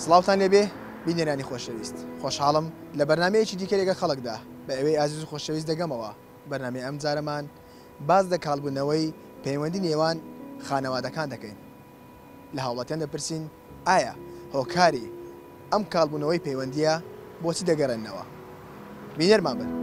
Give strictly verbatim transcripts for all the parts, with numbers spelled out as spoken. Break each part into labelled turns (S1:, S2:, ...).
S1: سڵاوتان لێبێ بینێرانی خۆشەویست خۆشحاڵم لە بەرنامەیەکی دیکە لەگە خەڵکدا بە ئەوەی ئازیز و خۆشەویست دەگەمەوە. بەرنامەی ئەم جارەمان باز لە کاڵبوونەوەی پەیوەندی نێوان خانەوادەکان دەکەین. لە هاوڵاتیان دەپرسین ئایا هۆکاری ئەم کاڵبوونەوەی پەیوەندیە بۆچی دەگەڕێنەوە؟ بینێرمان بن.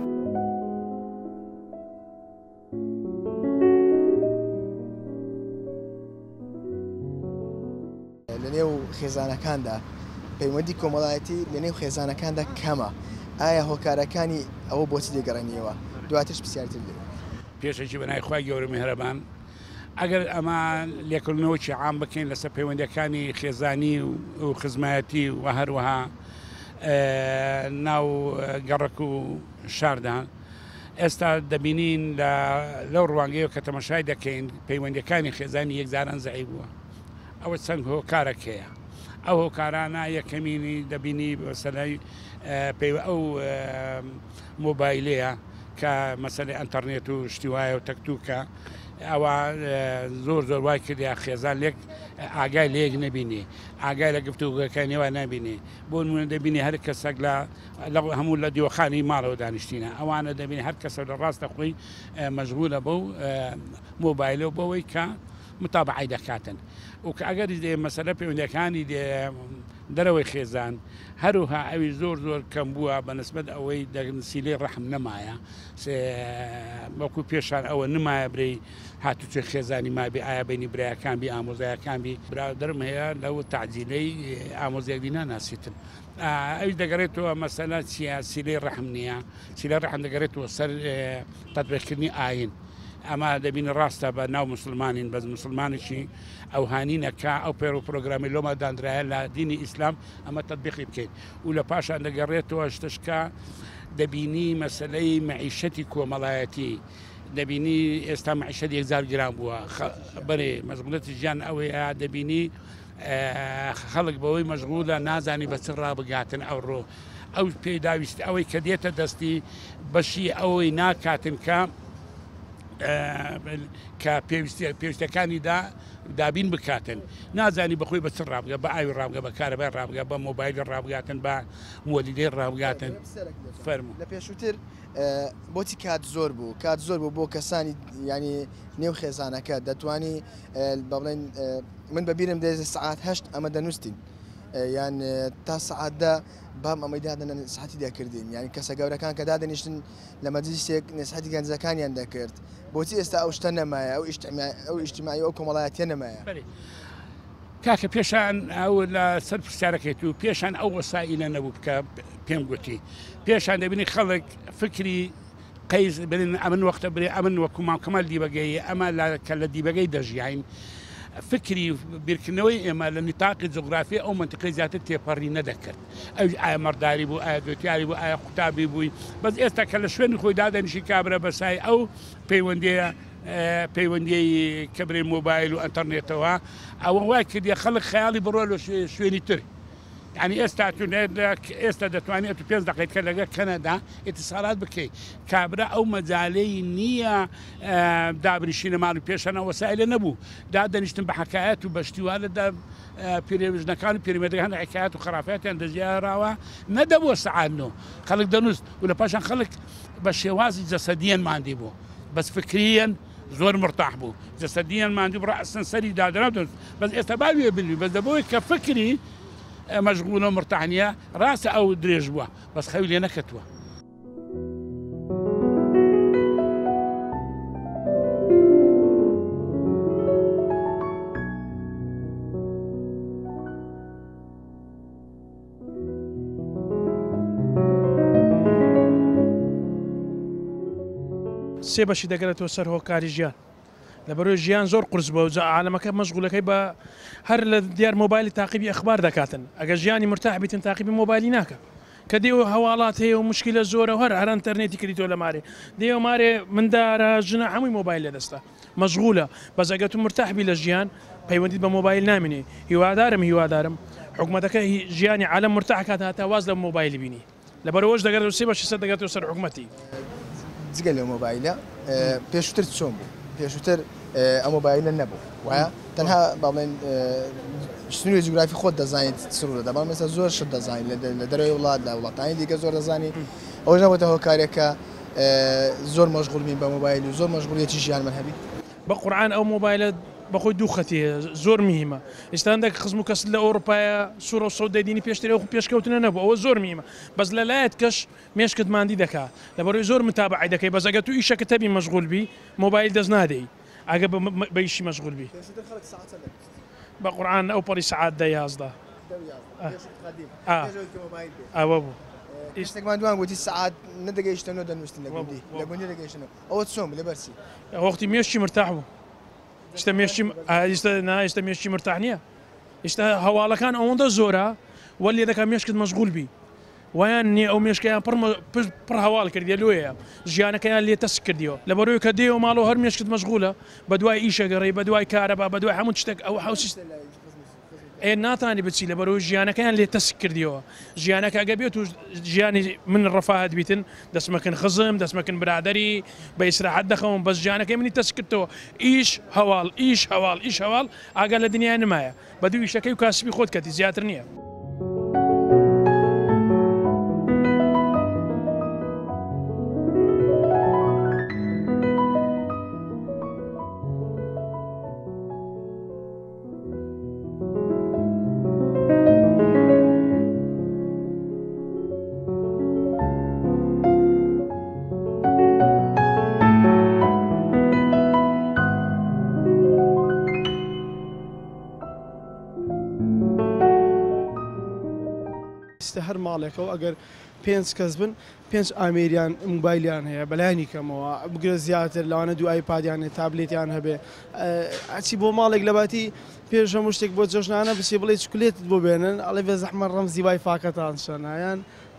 S1: لە نێو خێزانەکاندا پەیوەندی کۆمەڵایەتی لە نێو خێزانەکاندا کەمە. ئایا هۆکارەکانی ئەوە بۆچی دەگەڕێنیەوە؟ دواترش پرسیارتر لێ.
S2: پێشەکی بەنای خوای گەورە میهرەبان، ئەگەر ئەمە لێکردنەوەکی عام بکەین لەسەر پەیوەندیەکانی خێزانی و خزمایەتی و هەروەها ناو گەڕک و شاردان، ئێستا دەبینین لەو ڕوانگەیەوە کە تەماشای دەکەین پەیوەندیەکانی خێزانی یەکجاران زەعیف بووە. ئەوە چەند هۆکارێکەیە. ئەو هۆکارانە یەکەمینی دەبینی مەسەلەی ئەو مۆبایلەیە کە مەسەلەی ئەنتەرنێت و شتیوایە و تەکتوکە، ئەوە زۆر زۆر وای کردیا خێزان لێک ئاگای لێک نەبینی، ئاگای لە گفتوگەکانیەوە نبینێ. بۆ نمونە دەبینی هەر کەسێک لە هەموو لە دیوەخانی ماڵەوە دانیشتینە، ئەوانە دەبینی هەر کەسە لە ڕاستە خۆی مەشغولە بەو مۆبایلەوە بەوەی کە متابعی دەکاتن. وکە ئەگەر مەسەلە پەیوەندیەکانی دەرەوەی خێزان هەروها ئەوی زۆر زۆر کەم بووە بەنسبەت ئەوەی دەسیلەی ڕەحم نەمایە، وەکو پێشان ئەوە نمایە برەی هاتوچێ خێزانی مابێ ئایا بینی برایەکان بی ئامۆزایەکان بی برادرم هەیە لەو تەعجیلەی ئامۆزایەکی ناناسیتن. ئەوی دەگەڕێتەوە مەسەلە چیە؟ سیلەی ڕەحم نییە. سیلەی ڕەحم دەگەڕێتەوە سەر تەطبیقکردنی ئاین. ئەمە دەبینە ڕاستە بە ناو مسلمانین، بەس مسلمانێکی ئەو هانینەکە ئەو پێر و پرۆگرامی لۆمە دانرایە لە دینی ئیسلام ئەمە تەطبیقی بکەیت. و لە پاشان دەگەڕێتەوە شتشکە دەبینی مەسەلەی مەعیشەتی کۆمەڵایەتی، دەبینی ئێستا مەعیشەت یەکجار گران بووە. بەرێ مەشغوڵەتی ژیان ئەوەیە دەبینی خەڵک بەوەی مەشغوڵە نازانی بە چ ڕابگاتن ئەو ڕۆ ئەو پێداویستی ئەوەی کە دێتە دەستی بەشی ئەوەی ناکاتن کە کە پێویستەکانی دابین بکاتن، نازانی بەخۆی بە چ ڕابگە، بە ئاوی ڕابگە، بە کارەبای ڕابگە، بە مۆبایل ڕابگاتن، بە مۆلیدەی ڕابگاتن. فەرموو
S1: لە پێشووتر بۆچی کات زۆر بوو کات زۆر بوو بۆ کەسانی ینی نێو خێزانەکە دەتوانی بڵێن من بەبیرم دێ سعات هەشت ئەمە دەنووسین یان تا سعاتدا بام ئەمەی دادەنە نسحەتی دەکردین، یعنی کەسە گەورەکان کە دادەنیشتن لە مەجلیسێک نسحەتی گەنجەکانیان دەکرد. بۆچی ئێستا ئەو شتە نەمایە؟ ئەو ئەو ئیجتیماعی ئەو کۆمەڵایەتیە نەمایە؟
S2: کاکە پێشان ئەو لە سەر پرسیارەکەیت و پێشان ئەو وەسائلە نەبوو بکە پێم گوتی. پێشان دەبینی خەڵک فکری قەیز بن ئەمن وەختە برێ ئەمن وەکو ماکەمەل دیبەگەی ئەمە کە لە دیبەگەی دەژیاین. فکری بیرکردنەوەی ئێمە لە نیتاقی جغرافی ئەو منتیقەی زیاتر تێپەڕی نەدەکرد. ئەو ئایا مەرداری بوو، ئایا دوتیاری بوو، ئایا قوتابی بووی. بەس ئێستا کە لە شوێنی خۆی دادەنیشی کابرا بەسای ئەو پەیوەندیە پەیوەندیی کەبرێ مۆبایل و ئەنتەرنێتەوە، ئەوە وای کردی خەڵک خەیاڵی بڕۆ لە شوێنی تر. یعنی ئێستا ئێستا دەتوانێت و پێنج دقیقە لەگە کەنەدا ئیتیساڵات بکەیت. کابرا ئەو مەجالەی نییە دابنیشینە ماڵ و پێشانە وەسایلە نەبوو، دادەنیشتن بە حەکایەت و بەشتیوانەدا پیرێژنەکان و پیرمێردەکان حکایەت و خرافاتیان دەجیاراوە نەدەبووە سەعاتنۆ. خەڵک دەنووست و لە پاشان خەڵک بە شێوازی جەسەدیەن ماندی بوو، بەس فکریەن زۆر مرتاح بوو، جەسەدیەن ماندی بوو ڕەسەن سەری دادرا بەس ئێستا باوێ بنوی بەس دەبەوەی کە فکری مەشغولە مرتاحنیە ڕاستە ئەو درێژ بووە بەس خەوی لێ نەکەتووە.
S3: سێ بەشی دەگەرێتەوە سەر هۆکاری ژیان. لەبەرەوەی ژیان زۆر قورس بە و عالەمەکە مەشغولەکەی بە هەر لە دیار مۆبایلی تاقیبی ئەخبار دەکاتن. ئەگەر ژیانی مرتاح بیتن تاقیبی مۆبایلی ناکە. کە دێوە هەواڵات هەیە و مشکلە زۆرە هەر هەر ئەنتەرنێتی کردیتۆ لە مارێ دێوە مارێ مندارە ژنە هەمووی مۆبایل لە دەستە مەشغولە. بەس ئەگەر تو مرتاح بی لە ژیان پەیوەندیت بە مۆبایل نامێنێ. هیوادارم هیوادارم حکوومەتەکە ژیانی عالەم مرتاح کات هاتە واز لە مۆبایلی بینی. لەبەرەوەش دەگەڕێتەوە سێ بەشی سەر دەگەڕێتەوە سەر حکوومەتی.
S1: جگە لەو مۆبایلە پێشووتر چۆن بوو؟ پێشووتر ئەو مۆبایلە نەبوو وایە تەنها باڵێن شتنوێ جوگرافی خۆت دەزانیت سرورە دەبا مەسە زۆر شت دەزانین لە دەرەوەی وڵات لە وڵاتانی دیکە زۆر دەزانی ئەوە نەبێتە هۆکارێکە زۆر مەشغوڵ بین بە مۆبایل و زۆر مەشغوڵیەتی ژیانمان هەبی
S3: بە قورعان ئەو مۆبایلە بەخۆی دوو خەتیە زۆر میهمە ئێستا هەندێک خزم و کەس لە ئەوروپایە سوورە و سەودای دینی پێشترێ و پێشکەوتنە نەبوو ئەوە زۆر میهمە بەس لەلایەت کەش مێشکت ماندی دەکات لەبەرەوەی زۆر متابعی دەکەی بەس ئەگە تو ئیشەکە تەبی مەشغوڵ بی مۆبایل دەست نادەی ئەگە بە ئیشی مەشغوڵ بی بە قورعان ئەو پەڕی سەعات دە یازدە ئەوە بوو
S1: ئێستێکمان دوان گوتی سعات نەدەگەیشتنەوە دەنووسن لە گوندی لە گوندی دەگەیشتنەوە ئەوە چۆن لە بەرسی
S3: وەختی مێشتی مرتاح بوو ئێستا مێشتی ئێستا ئێستا مێشتی مرتاح نییە ئێستا هەواڵەکان ئەوەندە زۆرە وە لێ دەکات مێشکت مەشغوڵ بی وایان نییە ئەو مێشکیان پڕ هەواڵ کردیە لێیە ژیانەکەیان لێ تەس کردیەوە لەبەرەوەی کە دێ و ماڵەوە هەر مێشکت مەشغوڵە بە دوای ئیشەگەڕی بە دوای کارەبا بە دوای هەموو شتێک ئەو حوسی ئێ ناتانی بچی لەبەرەوەی ژیانەکەیان لێ تەس کردیەوە ژیانەکە ئەگە بێت و ژیانی من ڕەفاهەت بیتن دەستمەکەن خزم دەستمەکەن برادری بە ئیسراحەت دەخەوم بەس ژیانەکەی منی تەس کردەوە ئیش هەواڵ ئیش هەواڵ ئیش هەواڵ ئاگا لە دنیا نمایە بە دوو ئیشەکەی و کاسبی خۆت کەتی زیاتر نییە.
S4: هەر ماڵێکەوە ئەگەر پێنج کەس بن پێنج ئامێریان موبایلیان هەیە بەلایانی کەمەوە بگرە زیاتر لەوانە دوو ئایپادیان هەیە تابلێتیان هەبێ ئەچی بۆ ماڵێک لە باتی پێش هەموو شتێک بۆ جۆشنانە بچێ بڵێ چکولێتت بۆ بێنن ئەڵێ بێ زەحمە ڕەمزی وای فاکەتان شەنایان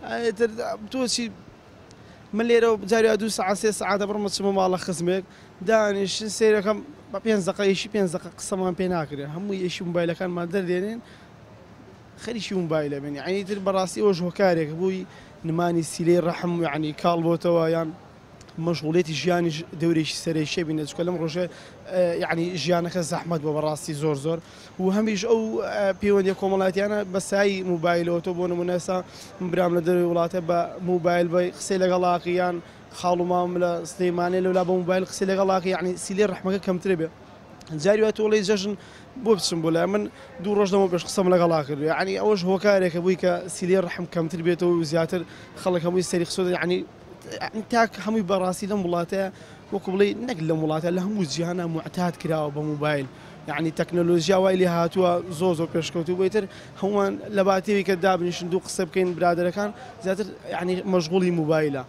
S4: تۆچی من لێرە جاریا دوو سەعات سێ سەعاتە بڕمە چمە ماڵە خزمێک دانیشتن سیرەکەم بە پێنج دقە ئیشی پێنج دقە قسەمان پێ ناکرێن هەمووی ئیشی موبایلەکانمان دەردێنێن خەریکی موبایلە بێنی عینی تر بەڕاستی ئەوەش هۆکارێک بووی نمانی سیلەی ڕەحم یعنی کاڵ بۆتەوە یان مەشغوڵێتی ژیانی دەورێکی سەرەیشە بینێت چکە لەم ڕۆژێ یعنی ژیانەکە زەحمەت بۆ بەڕاستی زۆر زۆر و هەمیش ئەو پەیوەندی کۆمەڵاتیانە بەسایی موبایلەوە تۆ بۆ نمونە ئێستا برام لە دەروی وڵاتە بە موبایل بە قسەی لەگەڵاقی یان خاڵ و مام لە سلەیمانێ لەولا بە موبایل قسەی لەگەڵاقی یعنی سیلەی ڕەحمەکە کەمترە بێ جاری وای تۆڵی جەژن بۆ بچم بۆ لای من دوو ڕۆژ دەمە پێش قسەم لەگەڵا کرد یعنی ئەوەش هۆکارێکە بووی کە سیلەی ڕەحم کەمتر بێتەوە و زیاتر خەڵک هەمووی سەری قسە یعنی تاک هەمووی بەڕاستی لەم وڵاتەیە وەکو بڵێ نەک لەم وڵاتە لە هەموو جیهانە معتاد کراوە بە موبایل یعنی تەکنۆلۆژیا وای لێ هاتووە زۆر زۆر پێشکەوتوو بێتر هەمووان لە باتێوی کە دابنیشن دوو قسە بکەین برادەرەکان زیاتر یعنی مەشغوڵی موبایلە.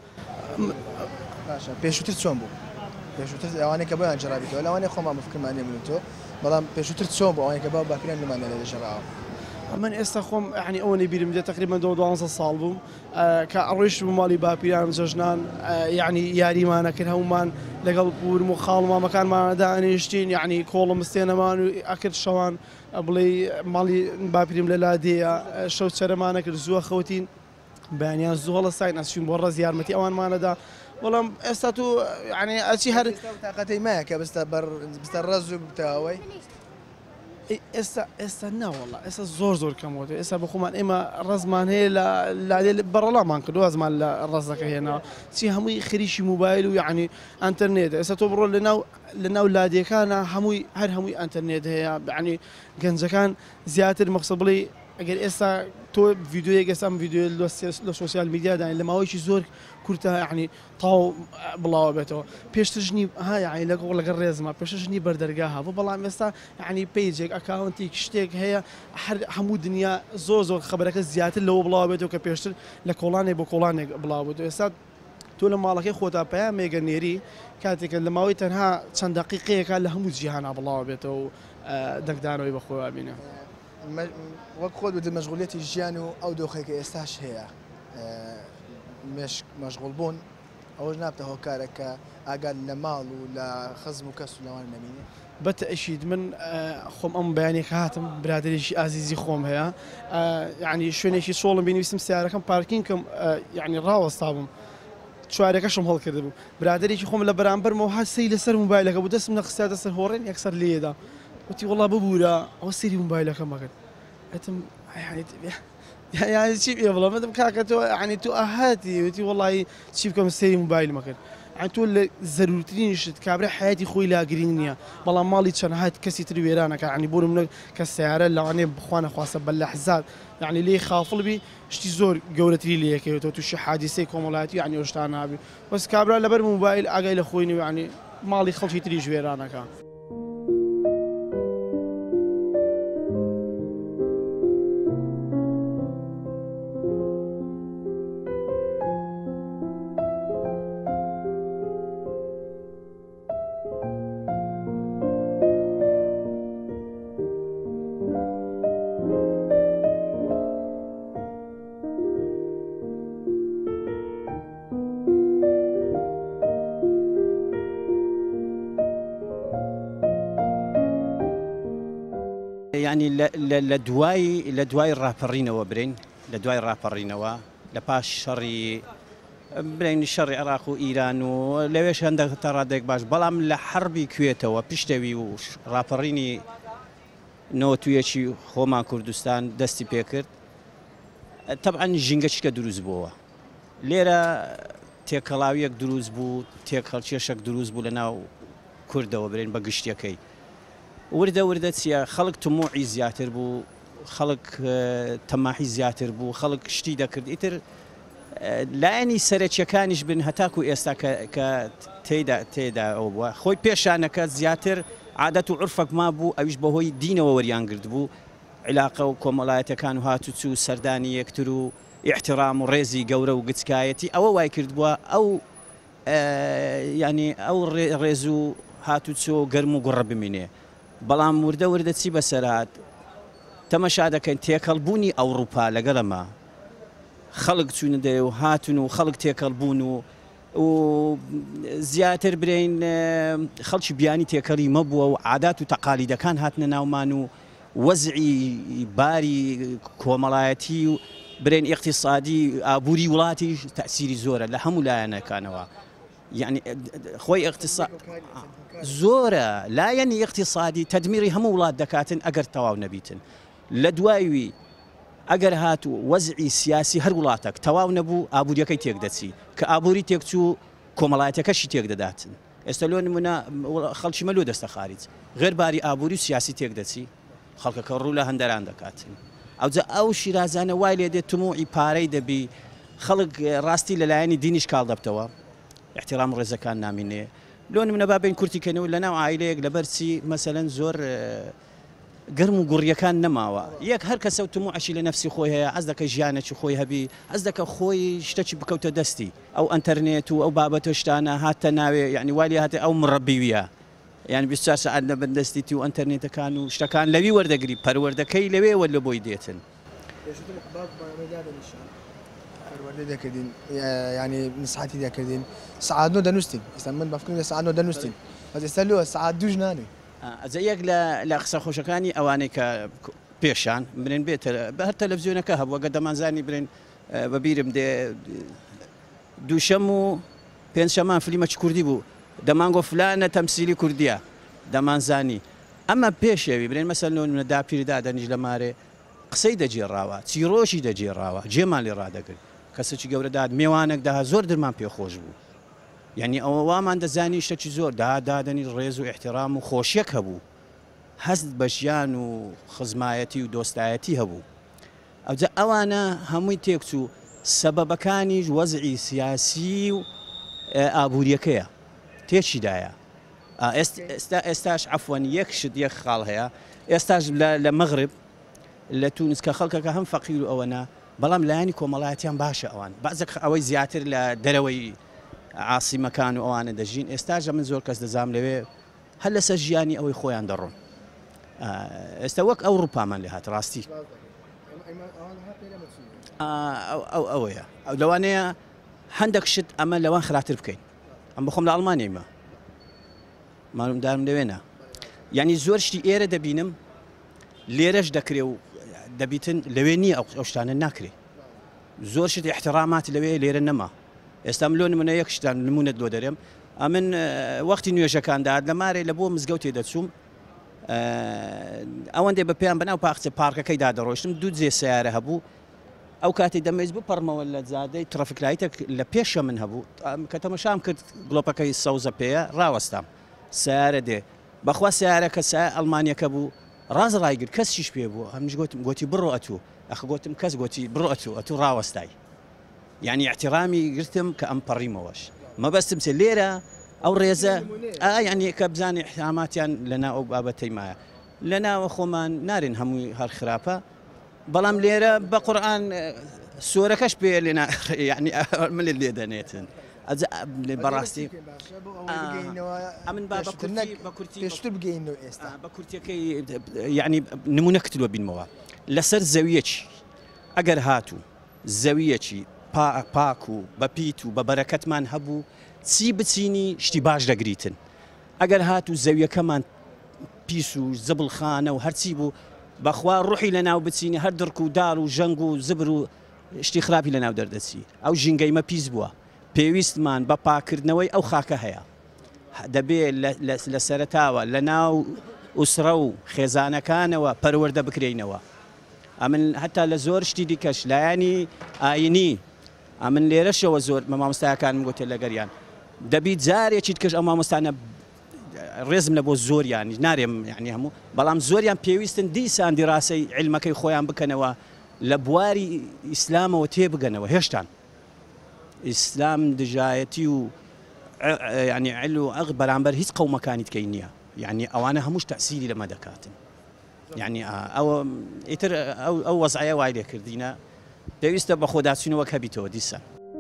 S1: باشە پێشووتر چۆن بوو؟ پێشووتر ئەوانەی کە بۆیان جەرابیتەوە لەوانەیە خۆمان بفکرمانێ من تۆ بەڵام پێشووتر چۆن بۆ ئەوانەی کە با باپیران لەمانە لە ژەڕاوە
S4: من ئێستا خۆم یعنی ئەوە نەبیرم دێت تقریبا دو دوانزە ساڵ بووم کە ئەڕۆیشت بوو ماڵی باپیران جەژنان یعنی یاریمانە کرد هەمومان لەگەڵ بورم و خاڵ مامەکانمانەدا ئەنێشتین یعنی کۆڵە مستێنەمان و ئەکرد شەوان بڵێ ماڵی باپیرم لە لادەیە شەو چەرەمانە کرد زووە خەوتین بەیانیان زوو هەڵەساین ئەچین بۆ ڕەز یارمەتی ئەوانمانەدا بەڵام ئێستا تو یعنی ئەچی هەر
S1: تااقەتەی مایە کە بستە بەر بستە ڕەز و بتەوەی
S4: ئێستا ئێستا ناوەڵە ئێستا زۆر زۆر کەمەوە ئێستا بە خۆمان ئێمە ڕزمان هەیە لە لادێ بەڕەڵامان کردو ئەزمان لە ڕزەکە هێناوە چی هەمووی خریشی موبایل و یعنی ئەتەرنێت ئێستا تۆ بڕۆ لەناو لەناو لادیەکانە هەمووی هەر هەمووی ئەتەرنێت هەیە یعنی گەنجەکان زیاتر مەقسە بڵێ ئەگەر ئێستا تۆ ڤیددیوەیەک ئێستا ڤیددیو لە سوسیال میدیادان لە ماوەیەکی زۆر کورتە یعنی تاو بڵاوە بێتەوە پێشتر ژنی ها یعنی لەگەڵ لەگەڵ ڕێزمە پێشتر ژنی بەردەرگاها بۆ بەڵام ئێستا یعنی پەیجێک ئەکاونتێک شتێک هەیە هەموو دنیا زۆر زۆر خەبەرەکە زیاتر لەوە بڵاو بێتەوە کە پێشتر لە کۆڵانێک بۆ کۆڵانێک بڵاو بێتەوە ئێستا تۆ لە ماڵەکەی خۆتا پەیامێکە نێری کاتێکە لە ماوەی تەنها چەند دەقیقەیەکە لە هەموو جیهانە بڵاو بێتەوە و دەنگدانەوەی بەخۆی بینە
S1: وەک خۆت بە مەشغوڵێتی ژیان و ئەو دۆخێکە ئێستاش هەیە مەشغوڵ بوون ئەوەش نابتە هۆکارێکە ئاگات لە ماڵ و لە خزم و کەس و لەوان نەبینێ
S4: بەتەشید من خۆم ئەم بەیانێک هاتم برادێکی ئازیزی خۆم هەیە یعنی شوێنێکی سۆڵم بینویستم سیارەکەم پارکینگکەم یعنی ڕاوەستا بووم چوارەکەشم هەڵکرد بوو برادێکی خۆم لە بەرامبەرمەوە هەسەی لەسەر موبایلەکە بوو دەستم نەخستە سەر هۆڕێن یەکسەر لێدا وتی وڵا ببوورە ئەو سری موبایلەکە مەکرد ئەتم يعني چی پێ بڵێم مەدەم کاکە تۆ ینی تۆ ئاهاتی وتی وڵی چی بکەم سەری موبایل مەکرد ئەن تۆ لە زەرورترینشت کابرا حیاتی خۆی لاگرنگ نییە بەڵام ماڵی چەند هات کەسی تر وێرانەکە عنی بۆ منە کە سیارە لەوانێ بخوانە خواستە بە لە حزار یعنی لێ خافڵ بی شتی زۆر گەورەتری لەکەوێتەوە تووشی حادیسەی کۆمەڵایەتی ینی ئەوشتان نابی بەس کابرا لەبەر موبایل ئاگای لە خۆی ینی ماڵی خەڵکی تریش وێرانەکە.
S5: يعني لە دوای لە دوای ڕاپەڕینەوە برین لە دوای ڕاپەڕینەوە لە پاش شەڕی برین شەڕی عێراق و ئیران و لەوێش هەندێک تا ڕادێک باش بەڵام لە حربی کوێتەوە پشتەوی و ڕاپەڕینی نەوەتویەکی خۆمان کوردستان دەستی پێکرد تەبعەن ژینگەچکە دروست بووەوە لێرە تێکەڵاویەک دروست بوو تێکەڵکێشێک دروست بوو لە ناو کوردەوە برین بە گشتیەکەی وردە وردە چییە خەڵک تموعی زیاتر بوو خەڵک تەماحی زیاتر بوو خەڵک شتی دەکرد ئیتر لایەنی سەرەکیەکانیش بن هەتاکو ئێستا کە تێدا تێدا ئەو بووە خۆی پێشانەکە زیاتر عادەت و عورفێک ما بوو ئەویش بەهۆی دینەوە وەریان گرت بوو علاقە و کۆمەڵایەتەکان و هاتوچوو سەردانی یەکتر و احترام و ڕێزی گەورە و گچکایەتی ئەوە وای کرد بووە ئەو ینی ئەو ڕێز و هاتوچۆ گەرم و گوڕە بمینێ بەڵام وردە وردە چی بەسەرهات تەمەشا دەکەن تێکەڵبوونی ئەوروپا لەگەڵەمە خەڵک چوونە دێ و هاتون و خەڵک تێکەڵبوون و و زیاتر برین خەڵکی بیانی تێکەڵی مەبووە و عادات و تەقالیدەکان هاتنە ناومان و وەزعی باری کۆمەڵایەتی و برین اقتصادی ئابووری وڵاتی تەسیری زۆرە لە هەموو لایەنەکانەوە يعني خوي اقتصاد زورة لا يعني اقتصادي تدميري هم ولاد دكاتن أجر تواو نبيتن لدوايوي أجر هاتو وزعي سياسي هر ولاتك تواو نبو أبو ديكي تيقدتي كأبوري تيقتو كومالاتك شي تيقداتن استلون منا خلش ملو دست خارج غير باري أبوري سياسي تيقدتي خلق كرولا هندران دكاتن أو ذا أو شيرازانا وايلي دي تموعي باري دبي خلق راستي للايني دينيش كال دبتوا احترام ڕێزەکان نامینێ لۆن منە با بین کورتی کەنەوە لە ناو عایلەیەک لەبەرچی مەسەلەن زۆر گەرم و گوڕیەکان نەماوە یەک هەر کەسە و تموعشی لە نەفسی خۆی هەیە ئەس دەکە ژیانێکی خۆی هەبی ئەس دەکە خۆی شتێکی بکەوتە دەستی ئەو ئەنتەرنێت و ئەو بابەتە شتانە هاتە ناوێ یعنی والی هاتە ئەو مڕەبیویە یعنی بیست و چوار سەعات لە بەندەستیتی و ئەنتەرنێتەکان و شتەکان لەوی وەردەگری پەروەردەکەی لەوێ وە لە بۆی دێتن
S1: پەروەردە دەکردین ینی نسحەتی دەکردین سعات نۆ دەنووسین ئێستا من بەفکردن لە سعات نۆ دەنووسین بەس ئێستا لۆ سعات دووش نانێ
S5: ئەجا یەک لە قسە خۆشەکانی ئەوانەی کە پێشان برێن بێتە بە هەر تەلەڤیزیۆنەکە هەبووە گە دەمانزانی برێن بەبیرم دێ دووشەم و پێنجشەمان فلیمەکی کوردی بوو دەمانگۆ فلانە تەمسیلی کوردیە دەمانزانی ئەمە پێشەوی برێن مەسەلەن منە داپیردا دەنیش لە مارێ قسەی دەجێڕاوە چیرۆشی دەجێڕاوە جێمان لێ ڕادەگرت کەسێکی گەورەداد میێوانێک داها زۆر دڵمان پێخۆش بوو یعنی ئەوە وامان دەزانی شتێکی زۆر دادادنی ڕێز و احترام و خۆشیەک هەبوو هەست بە ژیان و خزمایەتی و دۆستایەتی هەبوو ئەوجا ئەوانە هەمووی تێکچوو سەبەبەکانیش وەزعی سیاسی و ئابوووریەکەیە تێچیدایە ئێستا ئێستاش عەفوەن یەک شت یەک خاڵ هەیە ئێستاش لە مەغرب لە تونس کە خەڵکەکە هەم فەقیر و ئەوەنە بەڵام لایەنی کۆمەڵایەتیان باشە ئەوان بەعزێک ئەوەی زیاتر لە دەرەوەی عاسیمەکان و ئەوانە دەژین ئێستاژە من زۆر کەس دەزام لەوێ هەر لەسەر ژیانی ئەوەی خۆیان دەڕۆن ئێستا وەک ئەوروپامان لێ هات ڕاستی ئەو ئەوەیە ئەو لەوانەیە هەندێک شت ئەمە لەوان خراپتر بکەین ئەم بخۆم لە ئەڵمانیمە ماڵومدارم لەوێنە یعنی زۆر شتی ئێرە دەبینم لێرەش دەکرێ و دەبیتن لەوێ نییە ئەو شتانە ناکرێ زۆر شت احترامات لەوێ لێرە نەما ئێستا ملۆ نمونە یەکشتان نمونەت لۆ دەرێم ئەمن وەختی نوێژەکاندا لە مارێ لە بۆ مزگەوتێ دەچووم ئەوەندێ بە پێیان بەناو پاخچە پارکەکەیدا دەڕۆشتم دوو جێ سیارە هەبوو ئەو کاتی دەمەویست بپەڕمەوە لە جادەی ترافیکلایتێک لە پێشە من هەبوو کە تەمەشام کرد گڵۆپەکەی سەوزە پێەیە ڕاوەستام سیارە دێ بەخوا سیارەکە سای ئەڵمانیەکە بوو ڕاز ڕایگرت کەسیش پێ بوو هەمش گوتم گوتی بڕۆ ئەتوو ئەخ گوتم کەس گوتی بڕۆ ئەتوو ئەتوو ڕاوەستای یعنی احتیرامی گرتم کە ئەم پەڕیمەوەش مەبەستم چێ لێرە ئەو ڕێزە ینی کە بزانانی احتیاماتیان لەنا ئەو بابەتەی مایە لە ناوە خۆمان نارێن هەمووی هەر خراپە بەڵام لێرە بە قورئان سۆرەکەش پێ لێنا یعنی من لێ دەنێتن بەڕاستی ئەمن بە
S1: پێشتر بگەینەوە ئێستا
S5: بە کورتەکەی یعنی نمونە کتلوە بینمەوە لەسەر زەویەکی ئەگەر هاتوو زەویەکی پاک و بەپیت و بە بەرەکەتمان هەبوو چی بچینی شتی باش دەگریتن ئەگەر هاتوو زەویەکەمان پیس و زبڵخانە و هەرچی بوو بەخوا ڕوحی لە ناو بچینی هەر دڕک و داڵ و ژەنگ و زبر و شتی خراپی لە ناو دەردەچی ئەو ژینگەیمە پیس بووە پێویستمان بە پاکردنەوەی ئەو خاکە هەیە دەبێت لە سەرتاوە لە ناو ئوسرە و خێزانەکانەوە پەروەردە بکرێنەوە ئەمن هەتا لە زۆر شتی دیکەش لایانی ئاینی ئەمن لێرەشەوە زۆر مامۆستایەکانم گوتێ لەگەریان دەبی جارێکیت کەش ئەو مامۆستانە ڕێزم لە بۆ زۆریانی نارێم یعنی هەموو بەڵام زۆریان پێویستن دیسان دیڕاستەی علمەکەی خۆیان بکەنەوە لە بواری ئیسلامەوە تێبگەنەوە هێشتان ئیسلام دژایەتی و ینی عیل و ئەغ بەرامبەر هیچ قەومەکانی تکەی نییە یعنی ئەوانە هەمووش تەسیری لەمە دەکاتن یعنی ئەوە ئیتر ئەو وەزعایە وای لێکردینە پێویستە بە خۆداچینەوە کە بیتەوە دیسان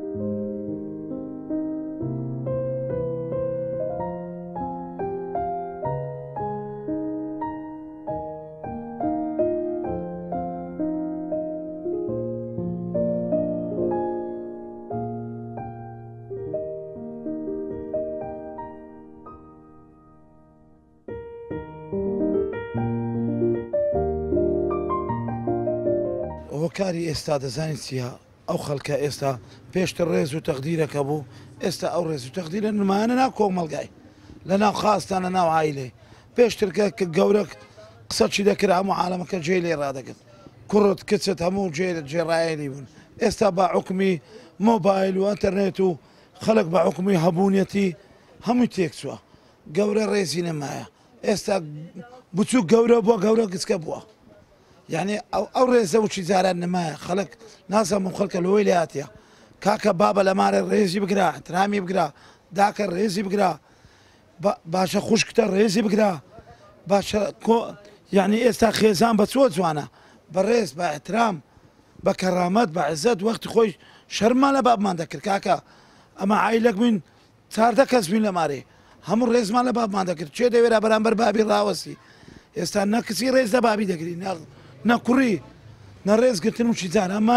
S6: کاری ئێستا دەزانین چیە ئەو خەڵکە ئێستا پێشتر ڕێز و تەقدیرەکە بوو ئێستا ئەو ڕێز و تەقدیرە نمایانە ناو کۆمەلگای لە ناو خاستانە ناو عایلێ پێشترکە کە گەورە قسەچی دەکرد هەموو عالەمەکە جێ لێ ڕادەگرت کوڕت کچت هەموو جێڕایەلی بوون ئێستا بە حکمی مۆبایل و ئەتەرنێت و خەڵک بە حکمی هەبوونیەتی هەمووی تێکچووە گەورە ڕێزی نەمایە ئێستا بچوو گەورە بووە گەورە گچکە بووە یعنی ئەو ڕێزە وچی جاران نمایە خەڵک نازانم خەڵکە لەوەی لە هاتیە کاکە بابە لە مارە ڕێزی بگرا ترامی بگرا داکە ڕێزی بگرا باشە خوشکتە ڕێزی بگرا باشە یعنی ئێستا خێزان بە چۆ جوانە بە ڕێز بە ئەحترام بە کەرامەت بە عزت وەختی خۆی شەرمان لە بابمان دەکرد کاکە ئەمە عایلەک بووین چاردە کەس بووین لە مارێ هەموو ڕێزمان لە بابمان دەکرد چێ دەوێرە بەرامبەر بابی ڕاوەسی ئێستا نەکسی ڕێز دە بابی دەگری نەکوڕی نەڕێزگرتن و چی جان ئەمە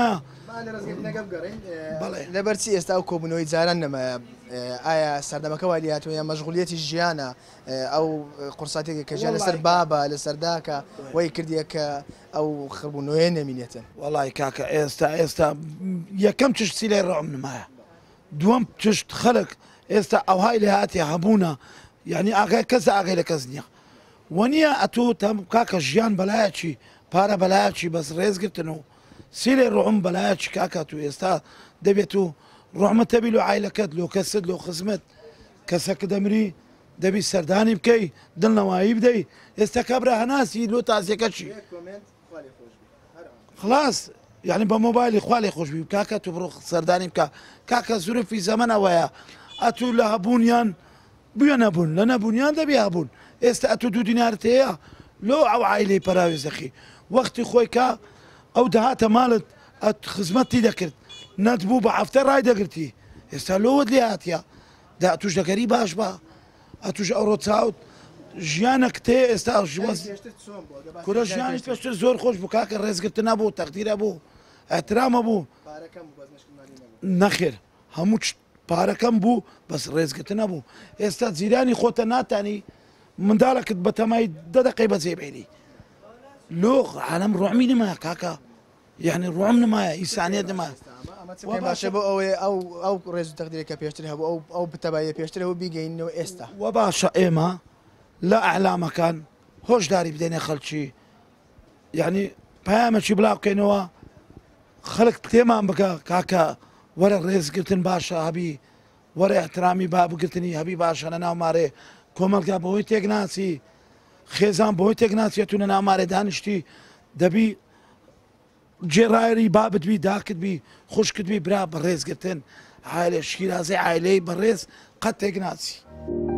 S1: لەبەرچی ئێستا ئەو کۆبوونەوەی جاران نەمایە ئایا سەردەمەکە وای هاتووە یا مەشغولیەتی ژیانە ئەو قورساتێکی کە ژیان لەسەر بابە لەسەر داکە وای کردیە کە ئەو خڕبوونەوەی نەمینێتن
S6: وەڵی کاکە ئێستا ئێستا یەکەم چشتی لێ ڕەوم نمایە دووەم چشت خەڵک ئێستا ئەوهای لێ هاتی هەبوونە یعنی ئاگای کەس ئاگای لە کەس نییە وەنیە ئەتوو کاکە ژیان بەلایەکی پارە بەلایەکی بەس ڕێزگرتن و سیلێ ڕۆم بەلایەکی کاکات و ئێستا دەبێت و ڕۆحمەتەبی لە عایلەکەت لۆ کەست لۆ خزمەت کەسەکە دەمری دەبی سەردانی بکەی دڵنەوایی بدەی ئێستا کابرا هەناسی لۆ تازیەکە چی خلاص یعنی بە مۆبایلی خوا لێ خۆشبی کاکە تو بڕۆ سەردانی بکە کاکە زورفی زەمەنەوەیە ئەتوو لە هەبوونیان بووە نەبوون لە نەبوونیان دەبی هەبوون ئێستا ئەتوو دوو دینارت هەیە لۆ ئەو عایلەی پەراوێزەخی وەختی خۆی کا ئەو دەهاتە ماڵت ئەت خزمەتی دەکرد نەتبوو بە هەفتە ڕای دەگرتی ئێستا لۆوت لێ هاتیە دا توش دەکەری باش بە ئەتوش ئەوڕۆ چاوت ژیانە کتێ ئێستا کورە ژیانی پێشتر زۆر خۆش بوو کاکە ڕێزگرتن نەبوو تەقدیرە بوو ئەحترامە بوو نەخێر هەموو پارەکەم بوو بەس ڕێزگرتن نەبوو ئێستا جیرانی خۆتە ناتانی منداڵەکەت بە تەمای دە دەقەی بەجێبێنی لۆ عالەم ڕۆمی نمایە کاکە یعنی ڕۆم نمایە ئیسانیەت نمایە
S1: باشە بۆ ئەوەیە ئەو ئەو ڕێز و تەقدیرێکە پێشتر هەبوو ئەو ئەو بتەبایە پێشتر هەبوو بیگەینەوە ئێستا
S6: و باشە ئێمە لە ئەعلامەکان هۆشداری بدەینێ خەڵکی یعنی پامەکی بڵاو بکەینەوە خەڵک تێمان بکە کاکە وەرە ڕێزگرتن باشە هەبی وەرە احترامی با بگرتنی هەبی باشە لە ناومارێ کۆمەلگا بەهۆی تێک ناچی خێزان بۆی تێک ناچێتونە ناومارێ دانیشتی دەبی جێڕایری بابتبی داکردبی خوشکردبی برا بە ڕێزگرتن عایلێ شیرازەی عایلەی بەڕێز قەت تێک ناچی.